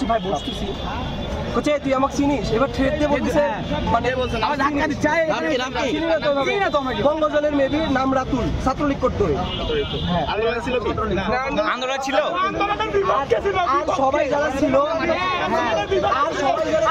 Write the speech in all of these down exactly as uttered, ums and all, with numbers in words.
বলছি ভাই বসতেছি, কোচে তুই আমাকে চিনিস, এবার ঠেট দিয়ে বলতেছে মানে বঙ্গজলের মেবি নাম রাতুল, ছাত্রলীগ করতো। আন্দোলন ছিল আর সবাই যারা ছিল আর সবাই যারা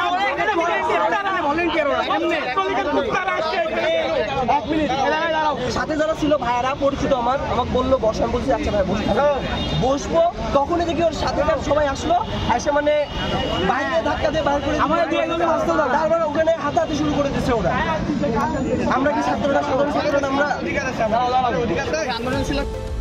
এক মিনিট সাথে যারা ছিল ভাইয়ারা পরিচিত আমার আমাকে বললো বস, আমি বলছি আচ্ছা ভাই বসবো বসবো তখনই দেখি ওর সাথে সবাই আসলো, এসে মানে বাইরে ধাক্কা দিয়ে বাইরে করে তারপর ওখানে হাতাহাতি শুরু করে দিচ্ছে ওরা। আমরা কি ছাত্ররা সাধারণ ছাত্ররা আমরা আন্দোলন ছিলাম।